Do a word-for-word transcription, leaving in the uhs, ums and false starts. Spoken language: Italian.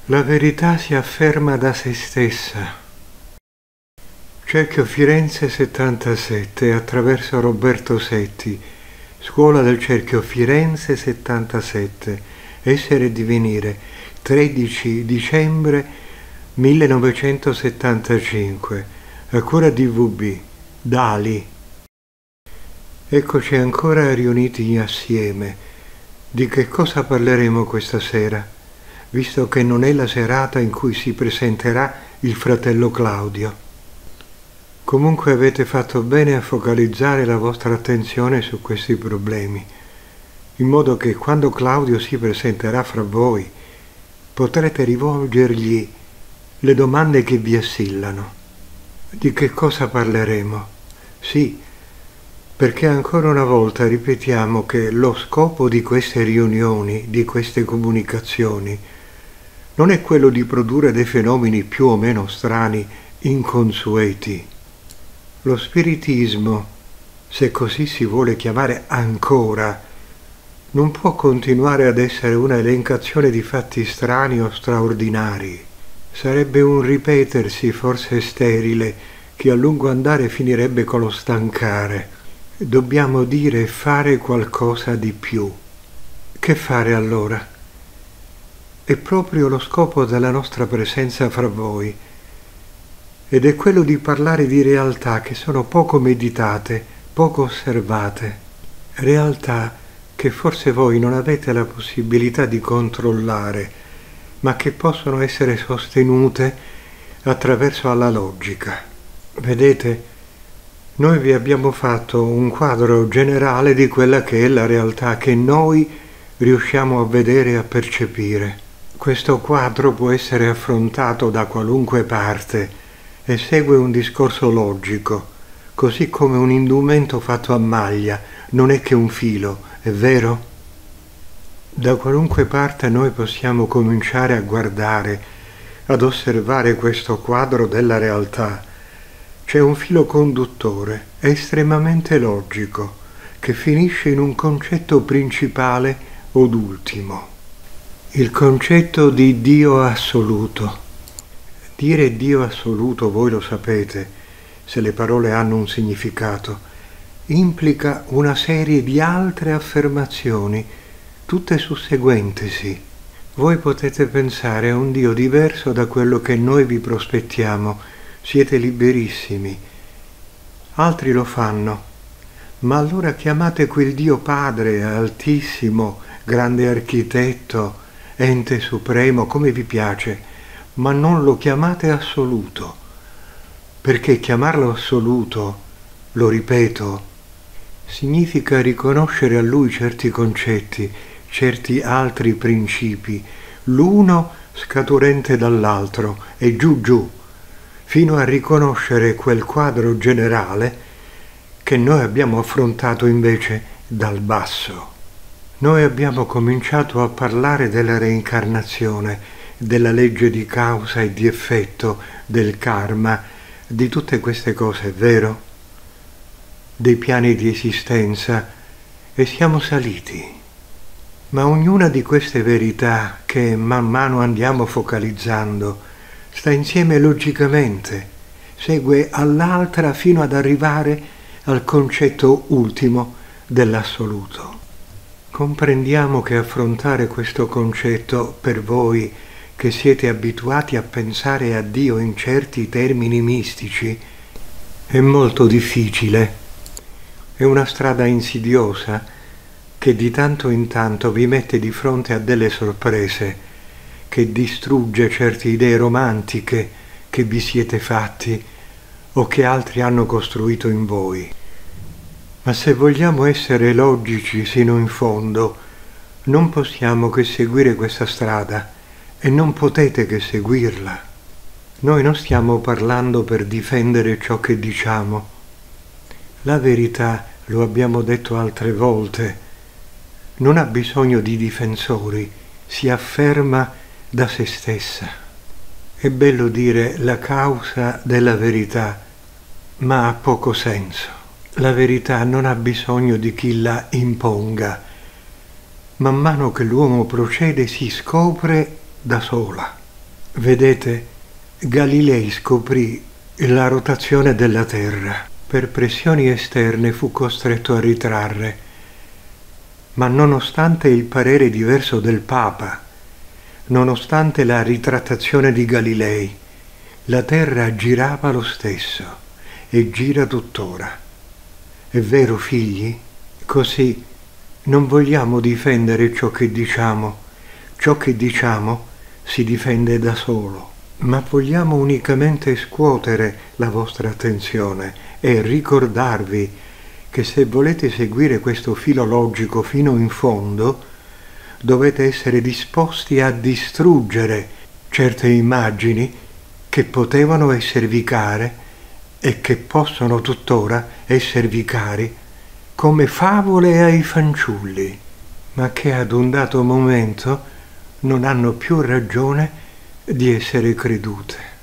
La verità si afferma da se stessa. Cerchio Firenze settantasette, attraverso Roberto Setti, Scuola del Cerchio Firenze settantasette, Essere e Divenire, tredici dicembre millenovecentosettantacinque, a cura di V B, Dali. Eccoci ancora riuniti assieme. Di che cosa parleremo questa sera, visto che non è la serata in cui si presenterà il fratello Claudio? Comunque avete fatto bene a focalizzare la vostra attenzione su questi problemi, in modo che quando Claudio si presenterà fra voi, potrete rivolgergli le domande che vi assillano. Di che cosa parleremo? Sì, perché ancora una volta ripetiamo che lo scopo di queste riunioni, di queste comunicazioni, non è quello di produrre dei fenomeni più o meno strani, inconsueti. Lo spiritismo, se così si vuole chiamare ancora, non può continuare ad essere una elencazione di fatti strani o straordinari. Sarebbe un ripetersi forse sterile che a lungo andare finirebbe con lo stancare. Dobbiamo dire e fare qualcosa di più. Che fare allora? È proprio lo scopo della nostra presenza fra voi, ed è quello di parlare di realtà che sono poco meditate, poco osservate, realtà che forse voi non avete la possibilità di controllare, ma che possono essere sostenute attraverso la logica. Vedete, noi vi abbiamo fatto un quadro generale di quella che è la realtà che noi riusciamo a vedere e a percepire. Questo quadro può essere affrontato da qualunque parte e segue un discorso logico, così come un indumento fatto a maglia non è che un filo, è vero? Da qualunque parte noi possiamo cominciare a guardare, ad osservare questo quadro della realtà. C'è un filo conduttore, estremamente logico, che finisce in un concetto principale od ultimo. Il concetto di Dio assoluto. Dire Dio assoluto, voi lo sapete, se le parole hanno un significato, implica una serie di altre affermazioni, tutte susseguentesi. Voi potete pensare a un Dio diverso da quello che noi vi prospettiamo, siete liberissimi. Altri lo fanno, ma allora chiamate quel Dio Padre, Altissimo, grande architetto, ente supremo, come vi piace, ma non lo chiamate assoluto, perché chiamarlo assoluto, lo ripeto, significa riconoscere a lui certi concetti, certi altri principi, l'uno scaturente dall'altro e giù giù, fino a riconoscere quel quadro generale che noi abbiamo affrontato invece dal basso. Noi abbiamo cominciato a parlare della reincarnazione, della legge di causa e di effetto, del karma, di tutte queste cose, vero? Dei piani di esistenza, e siamo saliti. Ma ognuna di queste verità che man mano andiamo focalizzando sta insieme logicamente, segue all'altra fino ad arrivare al concetto ultimo dell'assoluto. Comprendiamo che affrontare questo concetto per voi che siete abituati a pensare a Dio in certi termini mistici è molto difficile. È una strada insidiosa che di tanto in tanto vi mette di fronte a delle sorprese, che distrugge certe idee romantiche che vi siete fatti o che altri hanno costruito in voi. Ma se vogliamo essere logici sino in fondo, non possiamo che seguire questa strada e non potete che seguirla. Noi non stiamo parlando per difendere ciò che diciamo. La verità, lo abbiamo detto altre volte, non ha bisogno di difensori, si afferma da se stessa. È bello dire la causa della verità, ma ha poco senso. La verità non ha bisogno di chi la imponga. Man mano che l'uomo procede si scopre da sola. Vedete, Galilei scoprì la rotazione della Terra. Per pressioni esterne fu costretto a ritrarre, ma nonostante il parere diverso del Papa, nonostante la ritrattazione di Galilei, la Terra girava lo stesso e gira tuttora. È vero, figli? Così non vogliamo difendere ciò che diciamo. Ciò che diciamo si difende da solo, ma vogliamo unicamente scuotere la vostra attenzione e ricordarvi che se volete seguire questo filo logico fino in fondo, dovete essere disposti a distruggere certe immagini che potevano esservi care e che possono tuttora esservi cari come favole ai fanciulli, ma che ad un dato momento non hanno più ragione di essere credute.